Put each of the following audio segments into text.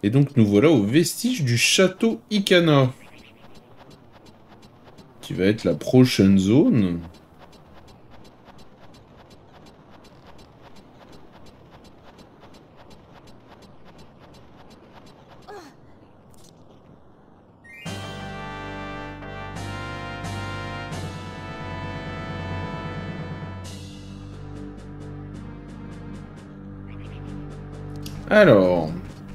Et donc nous voilà au vestige du château Ikana. Qui va être la prochaine zone. Alors...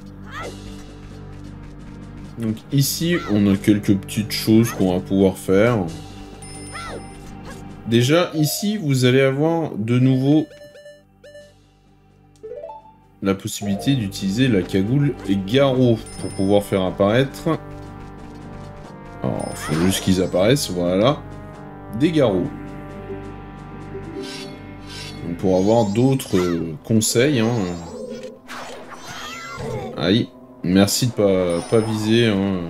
Donc ici, on a quelques petites choses qu'on va pouvoir faire. Déjà, ici, vous allez avoir de nouveau la possibilité d'utiliser la cagoule et Garrot pour pouvoir faire apparaître... Alors, il faut juste qu'ils apparaissent, voilà, des garrots. Donc, pour avoir d'autres conseils, hein. Aïe, merci de pas viser, hein.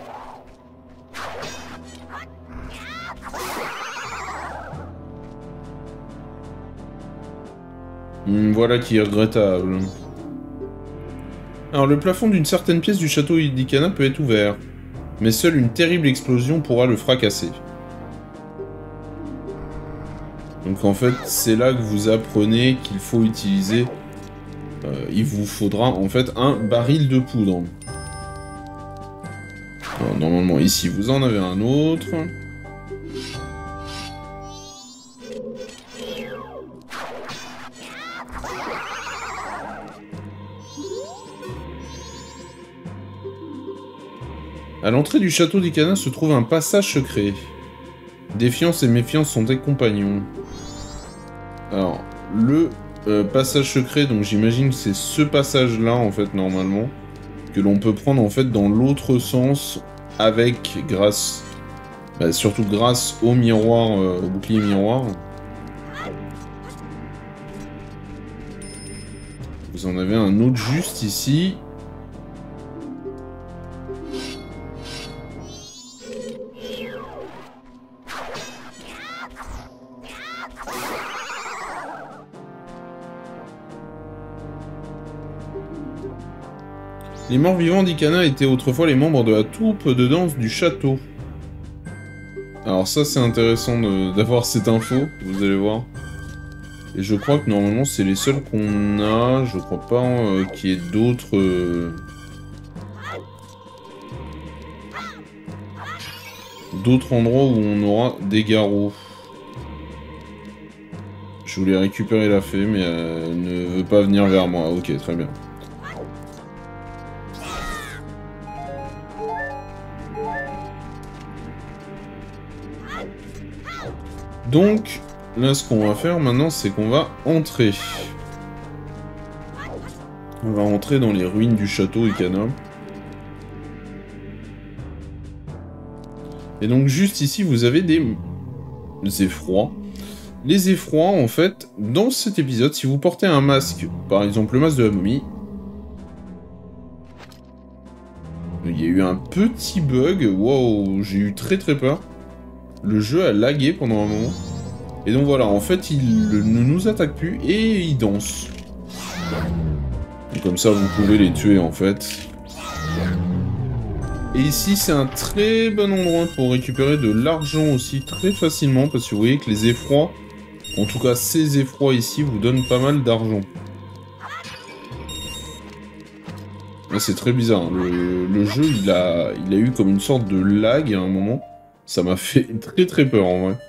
Voilà qui est regrettable. Alors, le plafond d'une certaine pièce du château d'Ikana peut être ouvert, mais seule une terrible explosion pourra le fracasser. Donc en fait, c'est là que vous apprenez qu'il faut utiliser... il vous faudra en fait un baril de poudre. Alors, normalement ici vous en avez un autre. À l'entrée du château d'Ikana se trouve un passage secret. Défiance et méfiance sont des compagnons. Alors, le passage secret, donc j'imagine que c'est ce passage-là, en fait, normalement, que l'on peut prendre, en fait, dans l'autre sens, avec, grâce... Bah, surtout grâce au miroir, au bouclier miroir. Vous en avez un autre juste ici. Les morts vivants d'Ikana étaient autrefois les membres de la troupe de danse du château. Alors ça c'est intéressant d'avoir cette info, vous allez voir. Et je crois que normalement c'est les seuls qu'on a, je crois pas qu'il y ait d'autres... d'autres endroits où on aura des garrots. Je voulais récupérer la fée mais elle ne veut pas venir vers moi, ok très bien. Donc, là, ce qu'on va faire maintenant, c'est qu'on va entrer. On va entrer dans les ruines du château Ikana. Et donc, juste ici, vous avez des effrois. Les effrois, en fait, dans cet épisode, si vous portez un masque, par exemple le masque de la momie, il y a eu un petit bug. Wow, j'ai eu très peur. Le jeu a lagué pendant un moment. Et donc voilà, en fait, il ne nous attaque plus et il danse. Et comme ça, vous pouvez les tuer, en fait. Et ici, c'est un très bon endroit pour récupérer de l'argent aussi très facilement. Parce que vous voyez que les effrois, en tout cas ces effrois ici, vous donnent pas mal d'argent. C'est très bizarre. Le jeu, il a eu comme une sorte de lag à un moment. Ça m'a fait très peur en vrai.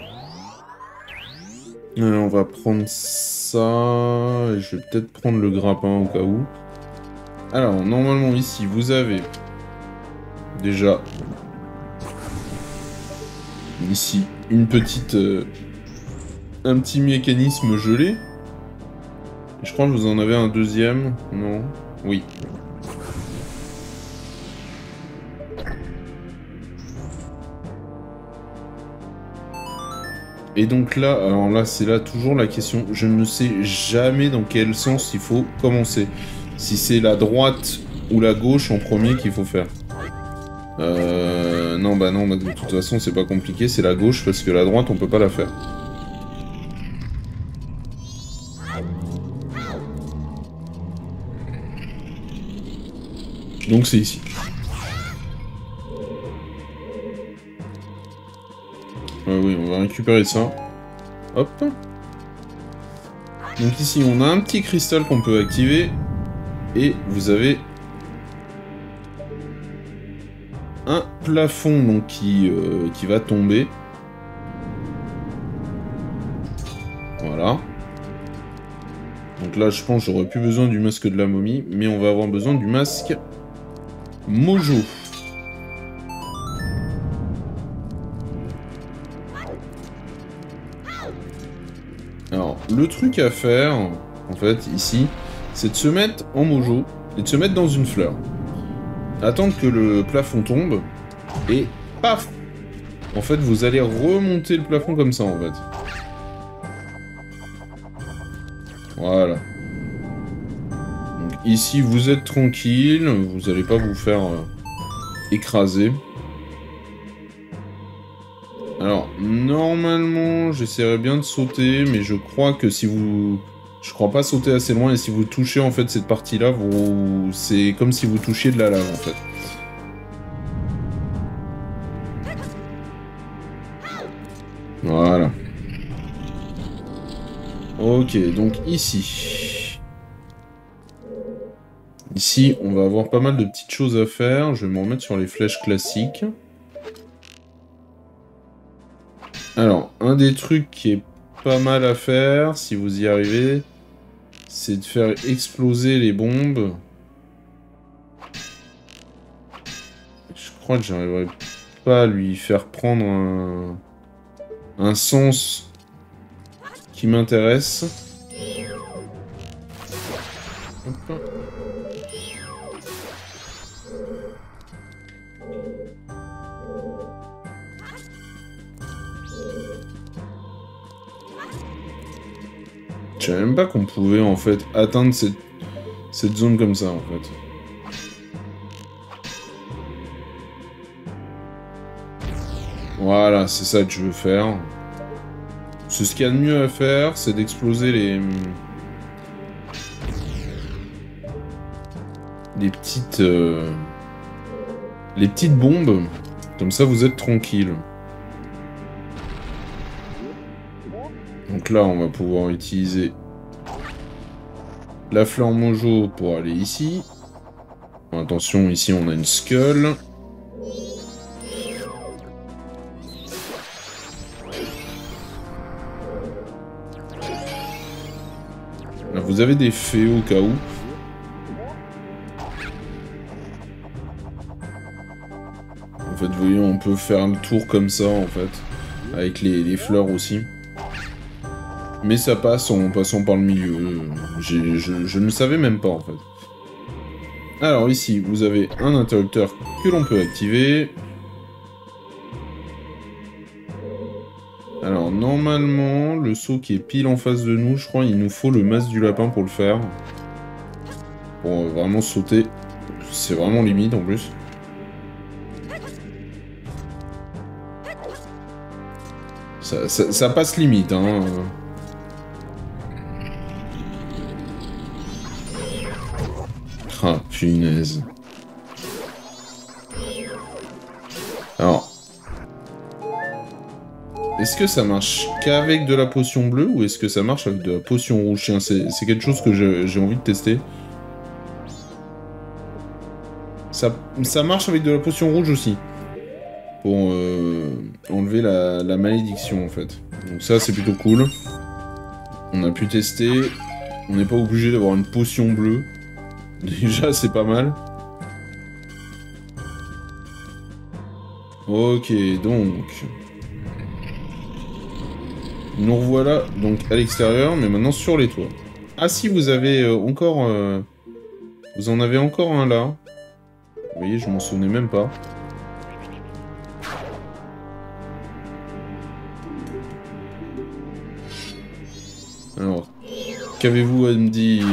On va prendre ça. Et je vais peut-être prendre le grappin au cas où. Alors, normalement ici, vous avez déjà ici une petite... un petit mécanisme gelé. Je crois que vous en avez un deuxième. Non? Oui. Et donc là, alors là, c'est là toujours la question. Je ne sais jamais dans quel sens il faut commencer. Si c'est la droite ou la gauche en premier qu'il faut faire. Non, bah non, de toute façon, c'est pas compliqué. C'est la gauche parce que la droite, on peut pas la faire. Donc c'est ici. Oui, on va récupérer ça. Hop. Donc ici, on a un petit cristal qu'on peut activer. Et vous avez un plafond donc, qui va tomber. Voilà. Donc là, je pense que j'aurais plus besoin du masque de la momie, mais on va avoir besoin du masque Mojo. Alors, le truc à faire, en fait, ici, c'est de se mettre en Mojo et de se mettre dans une fleur. Attendre que le plafond tombe, et paf! En fait, vous allez remonter le plafond comme ça, en fait. Voilà. Donc ici, vous êtes tranquille, vous n'allez pas vous faire écraser. Alors, normalement, j'essaierai bien de sauter, mais je crois que si vous... Je crois pas sauter assez loin, et si vous touchez, en fait, cette partie-là, c'est comme si vous touchiez de la lave, en fait. Voilà. Ok, donc ici. Ici, on va avoir pas mal de petites choses à faire. Je vais me remettre sur les flèches classiques. Alors, un des trucs qui est pas mal à faire, si vous y arrivez, c'est de faire exploser les bombes. Je crois que j'arriverai pas à lui faire prendre un sens qui m'intéresse. Je savais même pas qu'on pouvait en fait atteindre cette zone comme ça en fait. Voilà, c'est ça que je veux faire. C'est ce qu'il y a de mieux à faire, c'est d'exploser les petites bombes. Comme ça, vous êtes tranquille. Donc là, on va pouvoir utiliser la fleur Mojo pour aller ici. Bon, attention, ici, on a une skull. Là, vous avez des fées au cas où. En fait, vous voyez, on peut faire le tour comme ça, en fait. Avec les fleurs aussi. Mais ça passe en passant par le milieu. Je ne le savais même pas, en fait. Alors, ici, vous avez un interrupteur que l'on peut activer. Alors, normalement, le saut qui est pile en face de nous, je crois, il nous faut le masque du lapin pour le faire. Pour vraiment sauter. C'est vraiment limite, en plus. Ça passe limite, hein. Ah, punaise. Alors. Est-ce que ça marche qu'avec de la potion bleue ou est-ce que ça marche avec de la potion rouge? C'est quelque chose que j'ai envie de tester. Ça marche avec de la potion rouge aussi. Pour enlever la malédiction en fait. Donc ça c'est plutôt cool. On a pu tester. On n'est pas obligé d'avoir une potion bleue. Déjà c'est pas mal. Ok donc. Nous revoilà donc à l'extérieur mais maintenant sur les toits. Ah si vous avez encore... vous en avez encore un là. Vous voyez je m'en souvenais même pas. Alors, qu'avez-vous à me dire?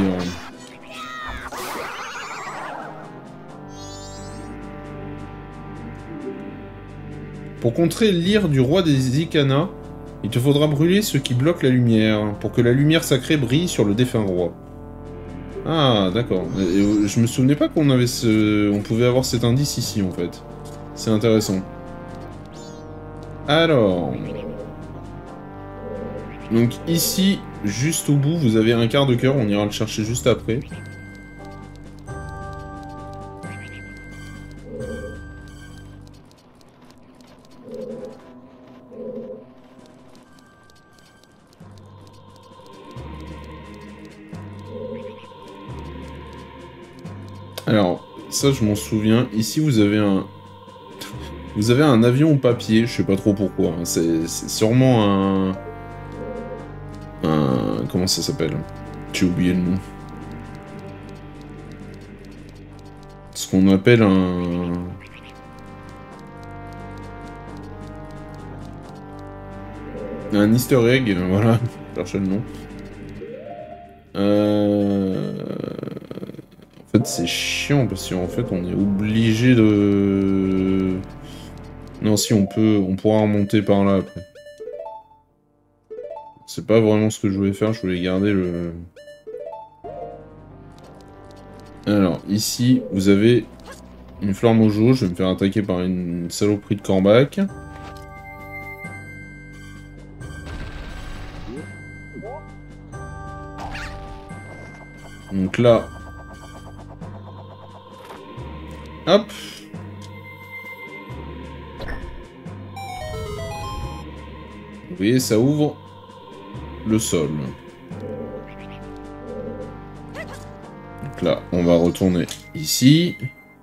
Pour contrer l'ire du roi des Icana, il te faudra brûler ce qui bloque la lumière, pour que la lumière sacrée brille sur le défunt roi. Ah, d'accord. Je me souvenais pas qu'on avait on pouvait avoir cet indice ici, en fait. C'est intéressant. Alors... Donc ici, juste au bout, vous avez un quart de cœur, on ira le chercher juste après. Alors, ça je m'en souviens. Ici vous avez un... Vous avez un avion au papier, je sais pas trop pourquoi. Hein. C'est sûrement un... Comment ça s'appelle? J'ai oublié le nom. Ce qu'on appelle un... Un easter egg, voilà. Je cherchais le nom. En fait, c'est chiant parce qu'en fait, on est obligé de... Non, si, on pourra remonter par là après. C'est pas vraiment ce que je voulais faire, je voulais garder le... Alors, ici, vous avez une fleur mojo, je vais me faire attaquer par une saloperie de corbac. Donc là... Hop. Vous voyez, ça ouvre le sol. Donc là, on va retourner ici.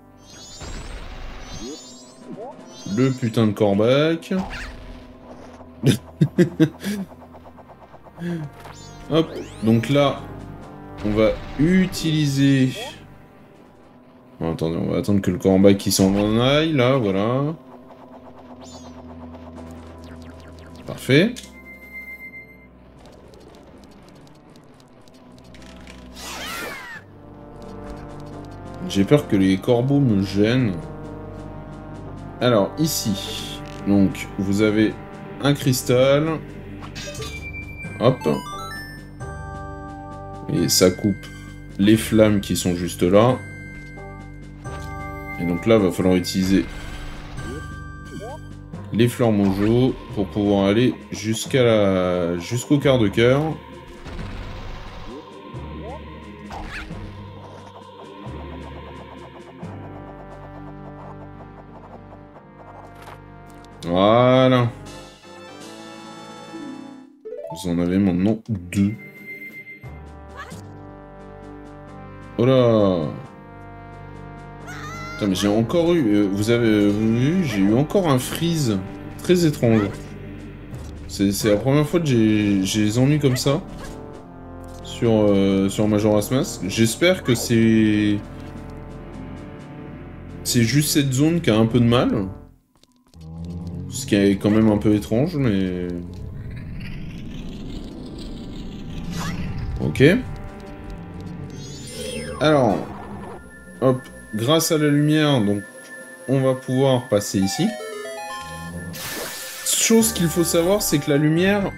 Le putain de corbac. Hop. Donc là, on va utiliser... Bon, attendez, on va attendre que le corbac qui s'en aille, là, voilà. Parfait. J'ai peur que les corbeaux me gênent. Alors, ici, donc, vous avez un cristal. Hop. Et ça coupe les flammes qui sont juste là. Et donc là, va falloir utiliser les fleurs mojo pour pouvoir aller jusqu'au quart de cœur. Voilà. Vous en avez maintenant 2. Oh là! Putain, mais j'ai encore eu... vous avez vu? J'ai eu encore un freeze très étrange. C'est la première fois que j'ai les ennuis comme ça. Sur Majora's Mask. J'espère que c'est... C'est juste cette zone qui a un peu de mal. Ce qui est quand même un peu étrange, mais... Ok. Alors... Hop. Grâce à la lumière, donc, on va pouvoir passer ici. Chose qu'il faut savoir, c'est que la lumière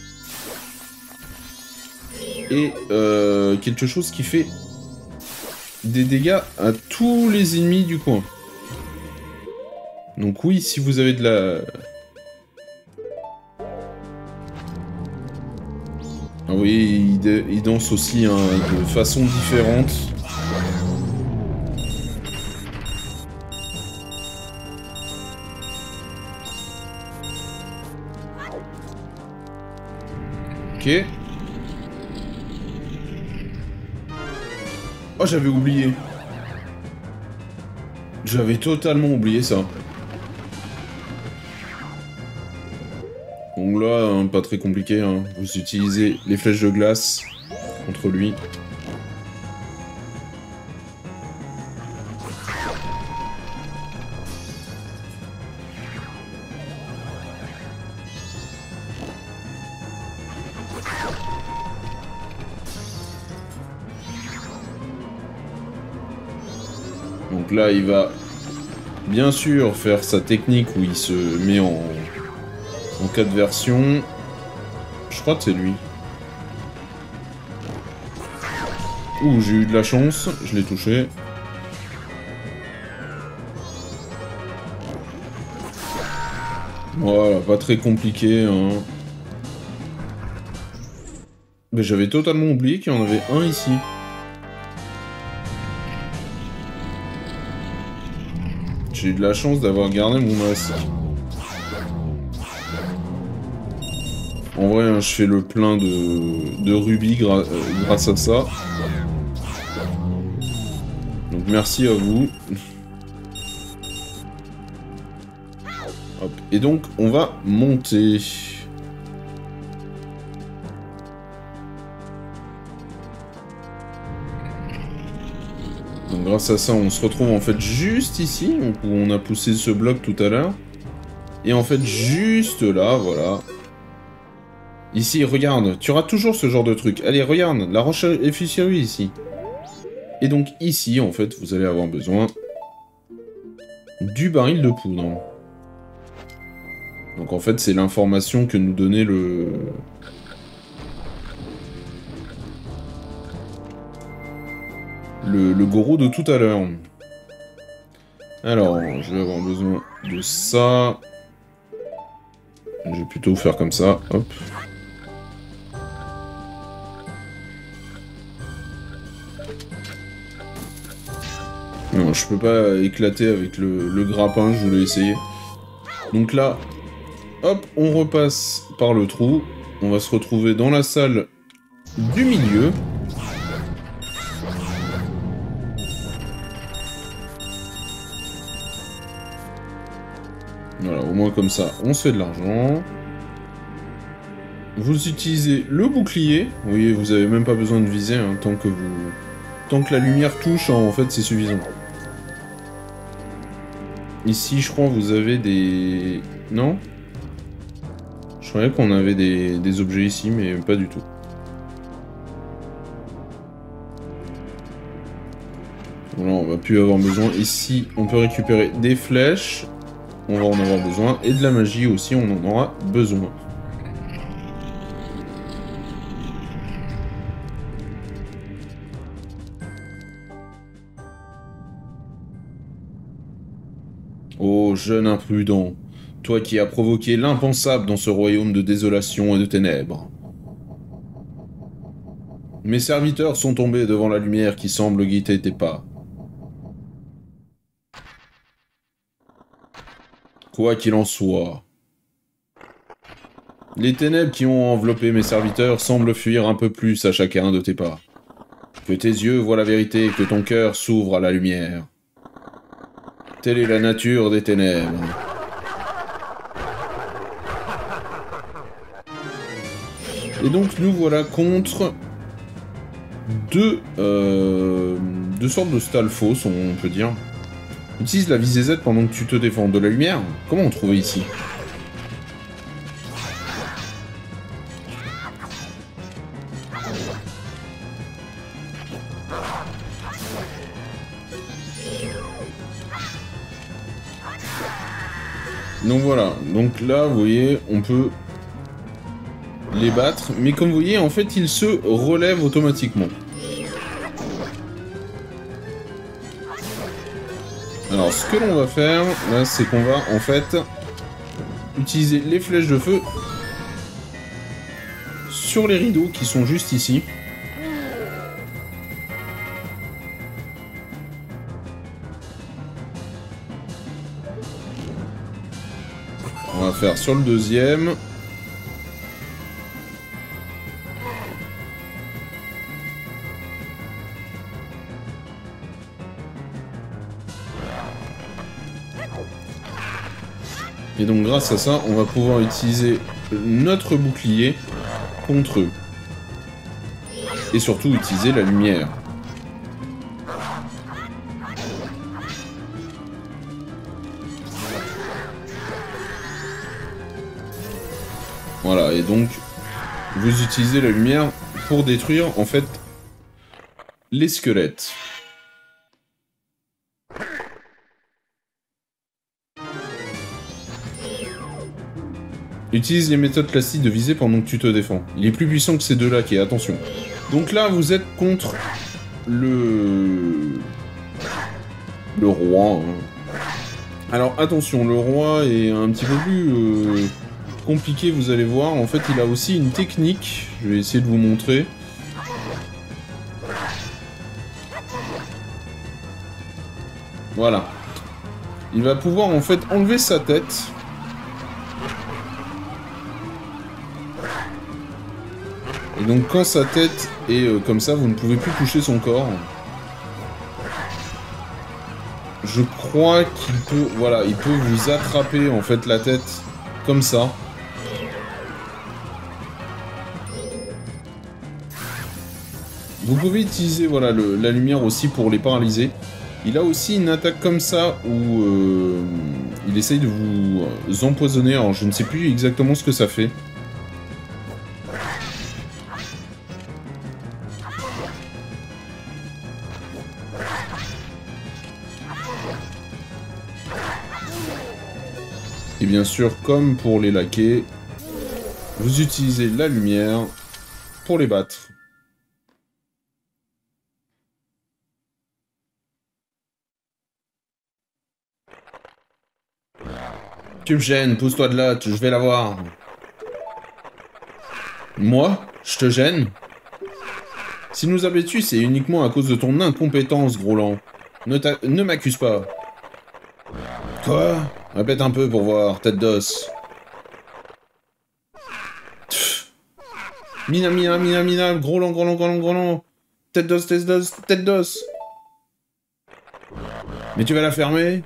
est quelque chose qui fait des dégâts à tous les ennemis du coin. Donc oui, si vous avez de la... Ah oui, il danse aussi hein, de façon différente. Ok. Oh, j'avais oublié. J'avais totalement oublié ça. Donc là, hein, pas très compliqué. Hein. Vous utilisez les flèches de glace contre lui. Donc là, il va bien sûr faire sa technique où il se met en 4 versions. Je crois que c'est lui. Ouh, j'ai eu de la chance, je l'ai touché. Voilà, pas très compliqué, hein. Mais j'avais totalement oublié qu'il y en avait un ici. J'ai eu de la chance d'avoir gardé mon masque. En vrai, hein, je fais le plein de rubis grâce à ça. Donc merci à vous. Hop. Et donc, on va monter. Donc grâce à ça, on se retrouve en fait juste ici, où on a poussé ce bloc tout à l'heure. Et en fait, juste là, voilà. Ici, regarde, tu auras toujours ce genre de truc. Allez, regarde, la roche efficace ici. Et donc ici, en fait, vous allez avoir besoin du baril de poudre. Donc en fait, c'est l'information que nous donnait le gourou de tout à l'heure. Alors, je vais avoir besoin de ça. Je vais plutôt faire comme ça, hop. Non, je peux pas éclater avec le grappin, je voulais essayer. Donc là, hop, on repasse par le trou. On va se retrouver dans la salle du milieu. Voilà, au moins comme ça, on se fait de l'argent. Vous utilisez le bouclier. Vous voyez, vous avez même pas besoin de viser, hein, tant que la lumière touche, hein, en fait, c'est suffisant. Ici, je crois, vous avez des... Non? Je croyais qu'on avait des objets ici, mais pas du tout. Voilà, on va plus avoir besoin. Ici, on peut récupérer des flèches. On va en avoir besoin. Et de la magie aussi, on en aura besoin. Ô jeune imprudent, toi qui as provoqué l'impensable dans ce royaume de désolation et de ténèbres. Mes serviteurs sont tombés devant la lumière qui semble guider tes pas. Quoi qu'il en soit, les ténèbres qui ont enveloppé mes serviteurs semblent fuir un peu plus à chacun de tes pas. Que tes yeux voient la vérité et que ton cœur s'ouvre à la lumière. Telle est la nature des ténèbres. Et donc nous voilà contre deux sortes de stalfos, on peut dire. Utilise la visée Z pendant que tu te défends de la lumière. Comment on trouvait ici? Donc voilà, donc là vous voyez, on peut les battre, mais comme vous voyez, en fait, ils se relèvent automatiquement. Alors, ce que l'on va faire, là, c'est qu'on va, en fait, utiliser les flèches de feu sur les rideaux qui sont juste ici. On va faire sur le deuxième. Et donc grâce à ça, on va pouvoir utiliser notre bouclier contre eux. Et surtout utiliser la lumière. Voilà, et donc vous utilisez la lumière pour détruire en fait les squelettes. Utilise les méthodes classiques de viser pendant que tu te défends. Il est plus puissant que ces deux-là, attention. Donc là, vous êtes contre le roi. Hein. Alors attention, le roi est un petit peu plus compliqué, vous allez voir. En fait, il a aussi une technique. Je vais essayer de vous montrer. Voilà. Il va pouvoir en fait enlever sa tête. Et donc quand sa tête est comme ça, vous ne pouvez plus toucher son corps. Je crois qu'il peut... Voilà, il peut vous attraper en fait la tête comme ça. Vous pouvez utiliser voilà, la lumière aussi pour les paralyser. Il a aussi une attaque comme ça où il essaye de vous empoisonner. Alors je ne sais plus exactement ce que ça fait. Et bien sûr, comme pour les laquais, vous utilisez la lumière pour les battre. Tu me gênes, pousse-toi de là, je vais la voir. Moi? Je te gêne? Si nous a battus, c'est uniquement à cause de ton incompétence, Groland. Ne m'accuse pas. Quoi? Répète un peu pour voir, tête d'os. Mina, Groland. Tête d'os. Mais tu vas la fermer?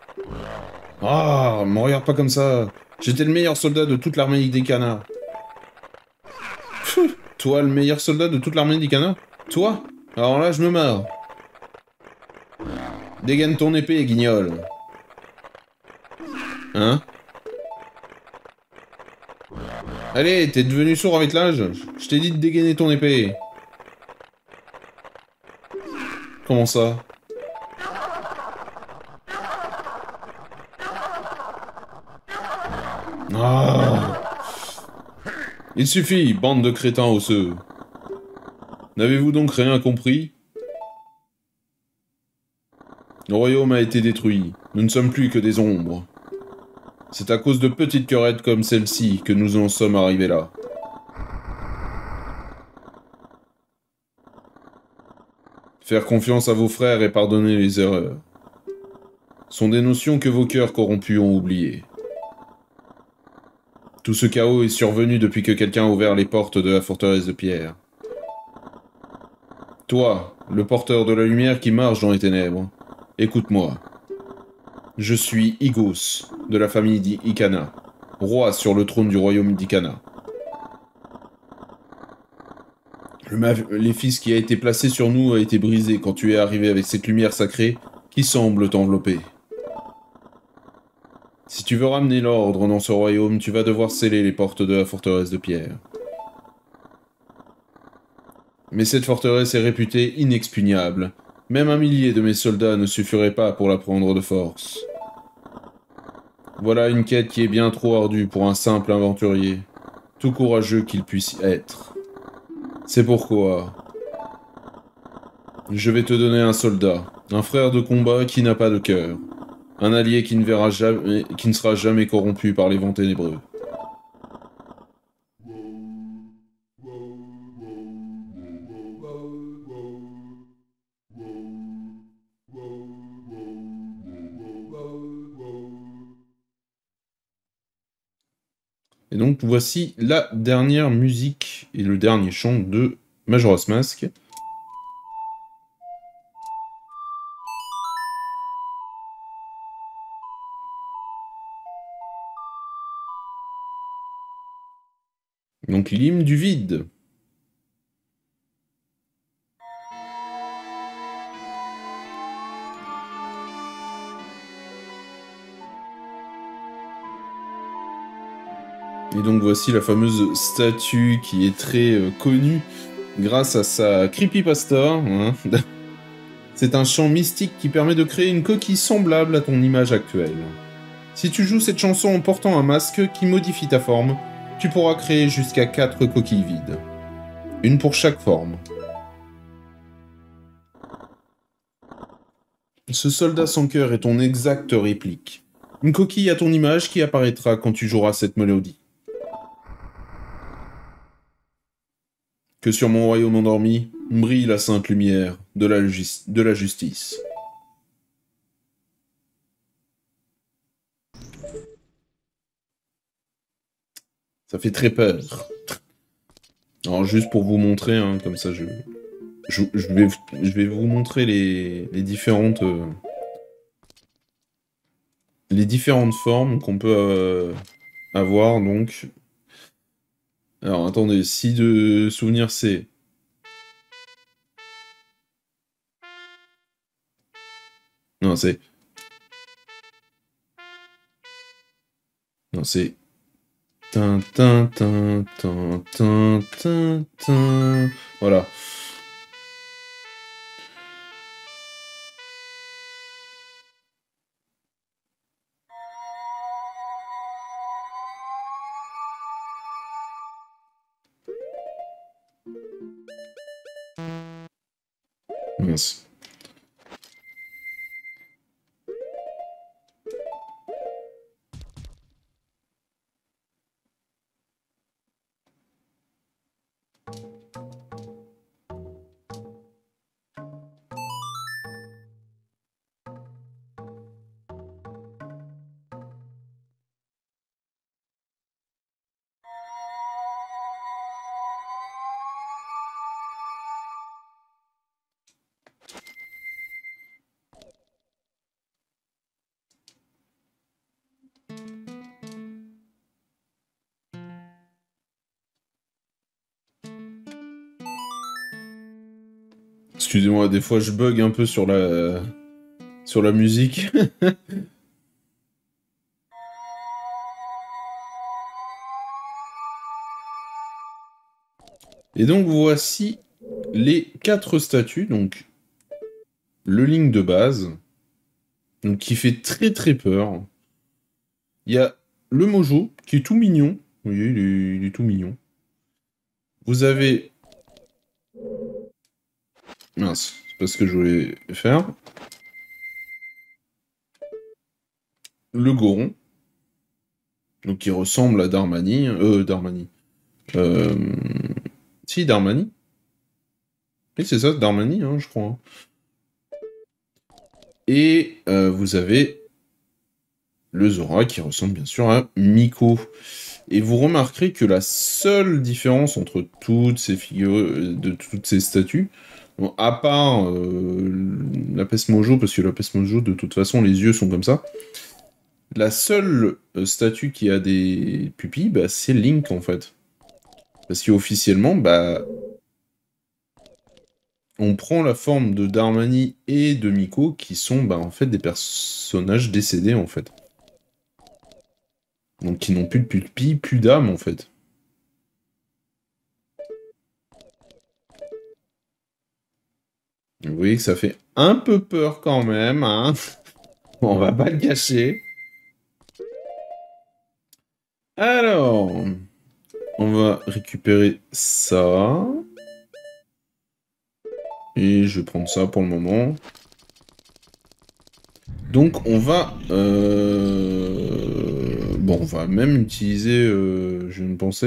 Ah, me regarde pas comme ça. J'étais le meilleur soldat de toute l'armée d'Ikana. Toi, le meilleur soldat de toute l'armée d'Ikana? Toi? Alors là, je me marre. Dégaine ton épée, guignol. Hein? Allez, t'es devenu sourd avec l'âge? Je t'ai dit de dégainer ton épée. Comment ça? Ah! Il suffit, bande de crétins osseux. N'avez-vous donc rien compris? Le royaume a été détruit. Nous ne sommes plus que des ombres. C'est à cause de petites querettes comme celle-ci que nous en sommes arrivés là. Faire confiance à vos frères et pardonner les erreurs sont des notions que vos cœurs corrompus ont oubliées. Tout ce chaos est survenu depuis que quelqu'un a ouvert les portes de la forteresse de pierre. Toi, le porteur de la lumière qui marche dans les ténèbres, écoute-moi. Je suis Igos, de la famille d'Ikana, roi sur le trône du royaume d'Ikana. Le maléfice qui a été placé sur nous a été brisé quand tu es arrivé avec cette lumière sacrée qui semble t'envelopper. Si tu veux ramener l'ordre dans ce royaume, tu vas devoir sceller les portes de la forteresse de pierre. Mais cette forteresse est réputée inexpugnable. Même 1 millier de mes soldats ne suffirait pas pour la prendre de force. Voilà une quête qui est bien trop ardue pour un simple aventurier, tout courageux qu'il puisse être. C'est pourquoi je vais te donner un soldat, un frère de combat qui n'a pas de cœur, un allié qui ne sera jamais corrompu par les vents ténébreux. Et donc voici la dernière musique et le dernier chant de Majora's Mask. Donc l'hymne du vide. Et donc voici la fameuse statue qui est très connue grâce à sa creepypasta. Hein. C'est un chant mystique qui permet de créer une coquille semblable à ton image actuelle. Si tu joues cette chanson en portant un masque qui modifie ta forme, tu pourras créer jusqu'à 4 coquilles vides. Une pour chaque forme. Ce soldat sans cœur est ton exacte réplique. Une coquille à ton image qui apparaîtra quand tu joueras cette mélodie. Que sur mon royaume endormi brille la sainte lumière de la justice. Ça fait très peur. Alors juste pour vous montrer, hein, comme ça je vais vous montrer les différentes formes qu'on peut avoir, donc. Alors attendez, si de souvenir c'est... Non, c'est... Non, c'est... Tin, tin, tin, tin, tin, tin, tin. Voilà. Mince. Excusez-moi, des fois je bug un peu sur la musique. Et donc voici les 4 statues, donc le Link de base, donc qui fait très très peur. Il y a le Mojo, qui est tout mignon. Oui, il est tout mignon. Vous avez... Mince, c'est pas ce que je voulais faire. Le Goron, donc qui ressemble à Darmani. Darmani. Si, Darmani. Oui, c'est ça, Darmani, hein, je crois. Hein. Et vous avez le Zora qui ressemble bien sûr à Miko. Et vous remarquerez que la seule différence entre toutes ces figures, de toutes ces statues, bon, à part la peste Mojo, parce que la peste Mojo, de toute façon, les yeux sont comme ça, la seule statue qui a des pupilles, bah, c'est Link, en fait. Parce qu'officiellement, bah, on prend la forme de Darmani et de Miko, qui sont, bah, en fait, des personnages décédés, en fait. Donc, qui n'ont plus de pupilles, plus d'âme, en fait. Vous voyez que ça fait un peu peur quand même, hein. On va pas le cacher. Alors, on va récupérer ça. Et je vais prendre ça pour le moment. Donc on va... Bon, on va même utiliser... je viens de penser...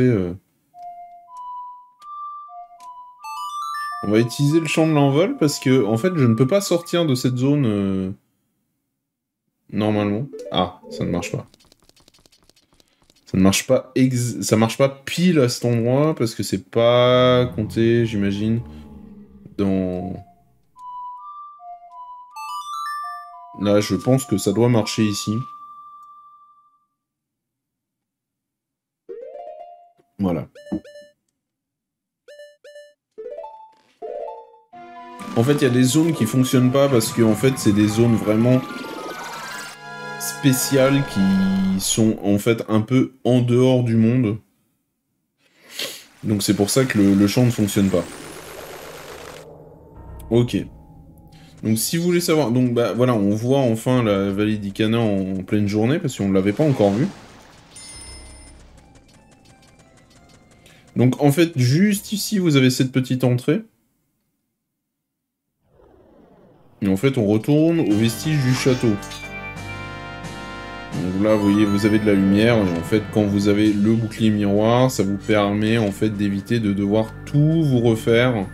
On va utiliser le champ de l'envol parce que, en fait, je ne peux pas sortir de cette zone... Normalement. Ah, ça ne marche pas. Ça ne marche pas, ça marche pas pile à cet endroit, parce que c'est pas compté, j'imagine, dans... Là, je pense que ça doit marcher ici. Voilà. En fait, il y a des zones qui fonctionnent pas, parce que, en fait, c'est des zones vraiment spéciales qui sont, en fait, un peu en dehors du monde. Donc c'est pour ça que le champ ne fonctionne pas. Ok. Donc si vous voulez savoir... Donc bah voilà, on voit enfin la vallée d'Ikana en pleine journée, parce qu'on ne l'avait pas encore vue. Donc en fait, juste ici, vous avez cette petite entrée. Et en fait, on retourne aux vestiges du château. Donc là, vous voyez, vous avez de la lumière, et en fait, quand vous avez le bouclier miroir, ça vous permet, en fait, d'éviter de devoir tout vous refaire.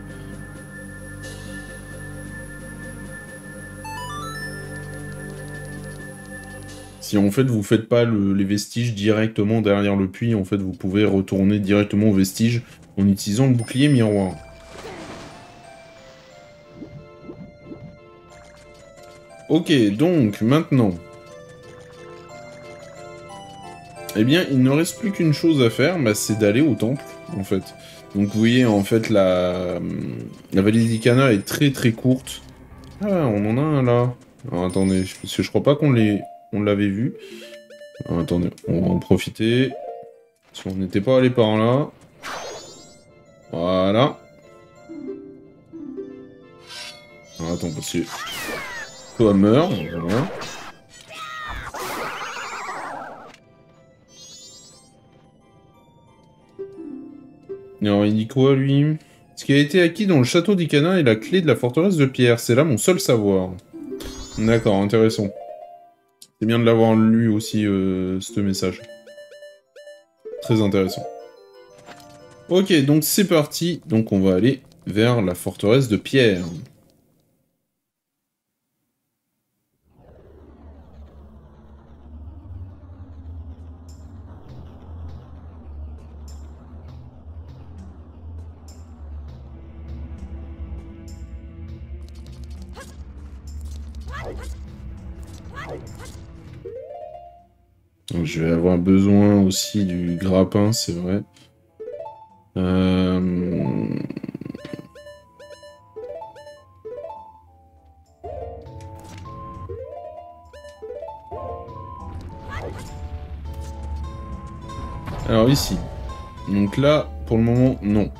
Si, en fait, vous faites pas les vestiges directement derrière le puits, en fait, vous pouvez retourner directement aux vestiges en utilisant le bouclier miroir. Ok, donc, maintenant... Eh bien, il ne reste plus qu'une chose à faire, bah, c'est d'aller au temple, en fait. Donc vous voyez, en fait, la vallée d'Ikana est très très courte. Ah, on en a un là. Alors, attendez, parce que je crois pas qu'on l'avait vu. Alors, attendez, on va en profiter. Parce qu'on n'était pas allé par là. Voilà. Alors, attends, parce que... Toi meurt, voilà. Alors, il dit quoi, lui? Ce qui a été acquis dans le château d'Ikana est la clé de la forteresse de pierre. C'est là mon seul savoir. D'accord, intéressant. C'est bien de l'avoir lu aussi, ce message. Très intéressant. Ok, donc c'est parti. Donc on va aller vers la forteresse de pierre. Donc, je vais avoir besoin aussi du grappin, c'est vrai. Alors ici. Donc là, pour le moment, non.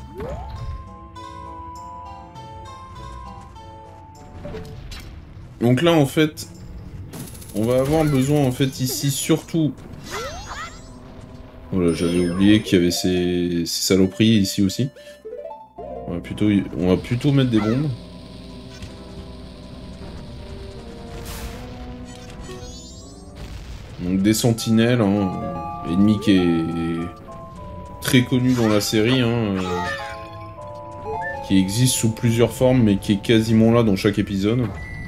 Donc là, en fait, on va avoir besoin, en fait, ici, surtout... Voilà, j'avais oublié qu'il y avait ces saloperies ici aussi. On va plutôt mettre des bombes. Donc des sentinelles, hein, ennemi qui est très connu dans la série, hein, qui existe sous plusieurs formes, mais qui est quasiment là dans chaque épisode.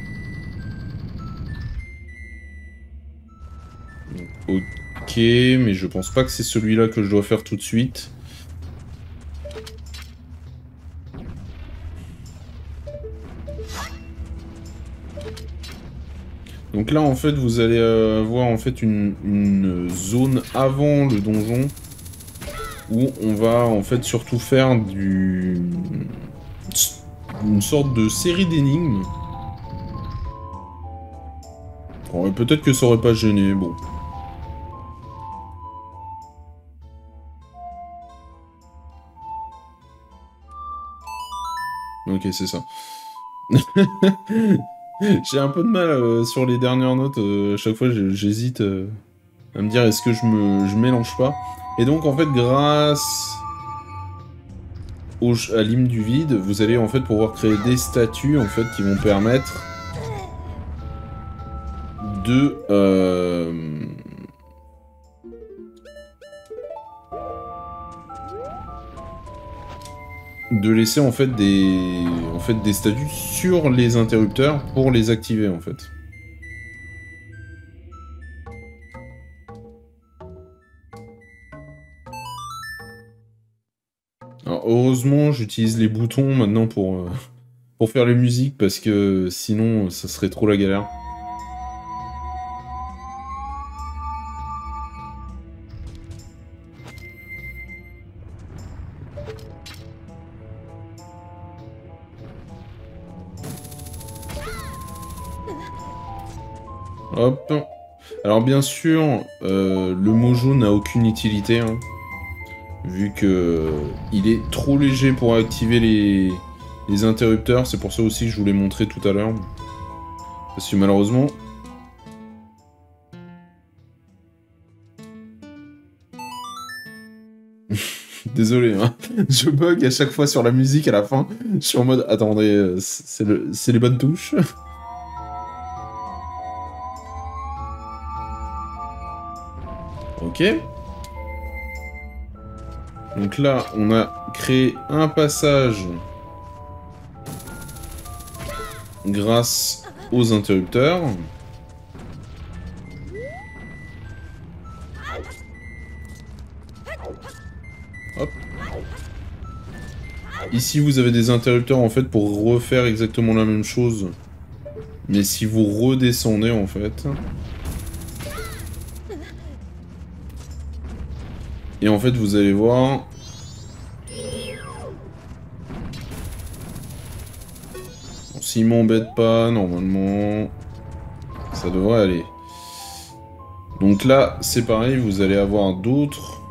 Donc, ok, mais je pense pas que c'est celui-là que je dois faire tout de suite. Donc là, en fait, vous allez avoir en fait une zone avant le donjon où on va en fait surtout faire une sorte de série d'énigmes. Peut-être que ça aurait pas gêné, bon. Ok, c'est ça. J'ai un peu de mal sur les dernières notes, à chaque fois j'hésite à me dire est-ce que je mélange pas. Et donc en fait grâce à l'hymne du vide, vous allez en fait pouvoir créer des statues en fait qui vont permettre de laisser en fait des statues sur les interrupteurs pour les activer en fait. Alors heureusement j'utilise les boutons maintenant pour faire les musiques parce que sinon ça serait trop la galère. Hop. Alors bien sûr, le mojo n'a aucune utilité, hein, vu que il est trop léger pour activer les interrupteurs. C'est pour ça aussi que je vous l'ai montré tout à l'heure. Parce que malheureusement... Désolé, hein. Je bug à chaque fois sur la musique à la fin. Je suis en mode, attendez, c'est les bonnes touches. Ok. Donc là, on a créé un passage grâce aux interrupteurs. Hop. Ici, vous avez des interrupteurs en fait pour refaire exactement la même chose. Mais si vous redescendez en fait... Et en fait, vous allez voir... Bon, s'il m'embête pas, normalement... Ça devrait aller. Donc là, c'est pareil, vous allez avoir d'autres...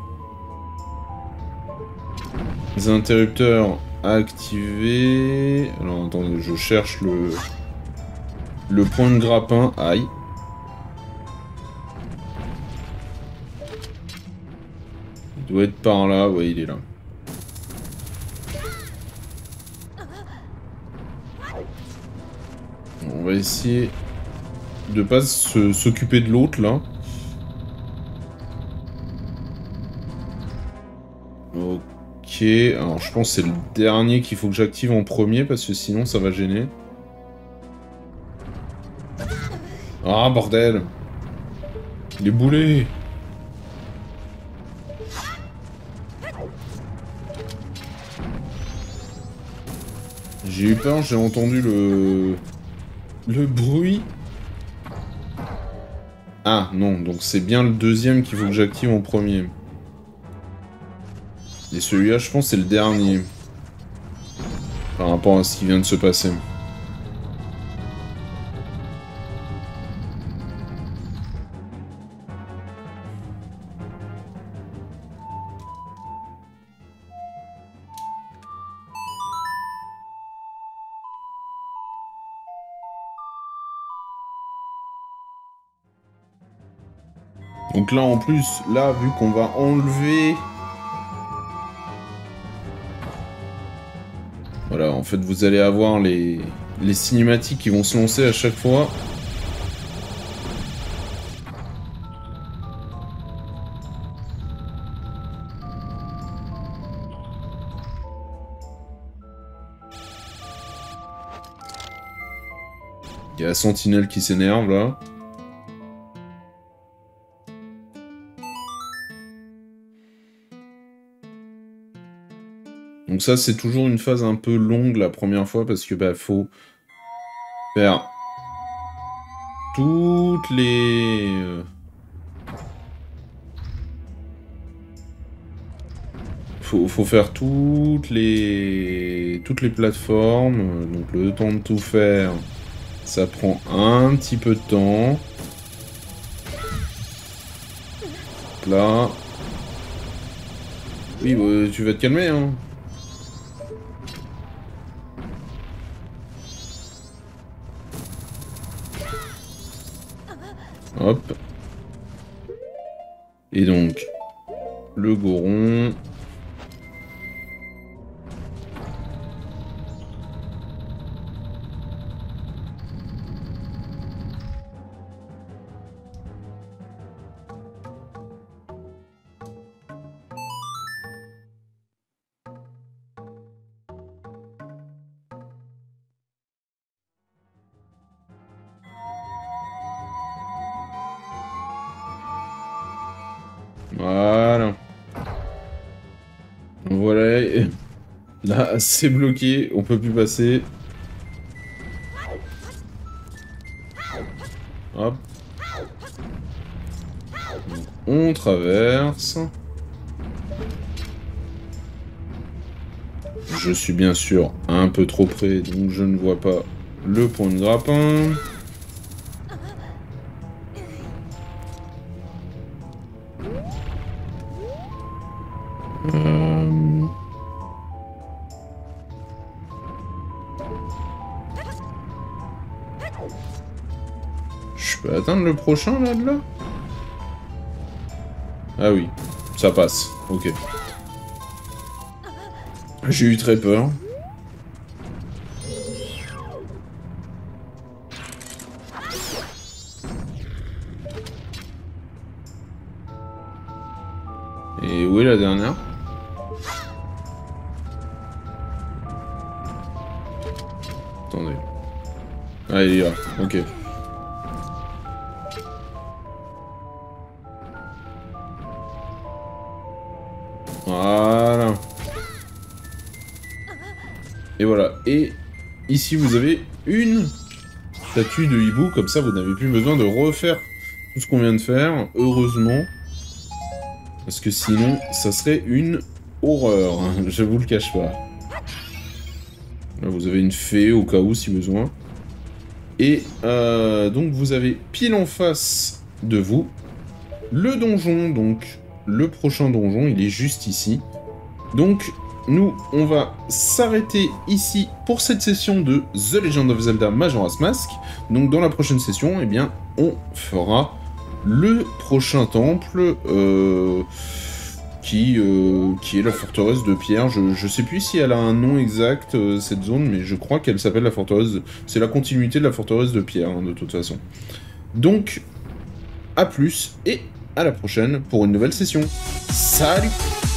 interrupteurs à activer... Alors, attendez, je cherche le point de grappin. Aïe. Il doit être par là, ouais, il est là. On va essayer de pas s'occuper de l'autre, là. Ok, alors je pense que c'est le dernier qu'il faut que j'active en premier, parce que sinon ça va gêner. Ah, bordel! Il est boulé! J'ai eu peur, j'ai entendu le bruit. Ah, non, donc c'est bien le deuxième qu'il faut que j'active en premier. Et celui-là, je pense, c'est le dernier. Par rapport à ce qui vient de se passer. Donc là, en plus, là, vu qu'on va enlever... Voilà, en fait, vous allez avoir les cinématiques qui vont se lancer à chaque fois. Il y a la sentinelle qui s'énerve, là. Donc ça, c'est toujours une phase un peu longue la première fois, parce que, bah, faut faire toutes les... Faut faire toutes les plateformes, donc le temps de tout faire, ça prend un petit peu de temps. Là... Oui, bah, tu vas te calmer, hein. Hop. Et donc, le goron. Voilà. Voilà. Là, c'est bloqué, on peut plus passer. Hop. On traverse. Je suis bien sûr un peu trop près, donc je ne vois pas le point de grappin. Je peux atteindre le prochain, là, de là? Ah oui, ça passe, ok. J'ai eu très peur. Et où est la dernière? Attendez. Ah, il est là, ok. Voilà. Et voilà. Et ici, vous avez une statue de hibou. Comme ça, vous n'avez plus besoin de refaire tout ce qu'on vient de faire. Heureusement. Parce que sinon, ça serait une horreur. Je vous le cache pas. Là, vous avez une fée au cas où, si besoin. Et donc, vous avez pile en face de vous le donjon. Donc, le prochain donjon, il est juste ici. Donc, nous, on va s'arrêter ici pour cette session de The Legend of Zelda Majora's Mask. Donc, dans la prochaine session, eh bien, on fera le prochain temple qui est la forteresse de pierre. Je sais plus si elle a un nom exact, cette zone, mais je crois qu'elle s'appelle la forteresse... C'est la continuité de la forteresse de pierre, hein, de toute façon. Donc, à plus, et à la prochaine pour une nouvelle session. Salut!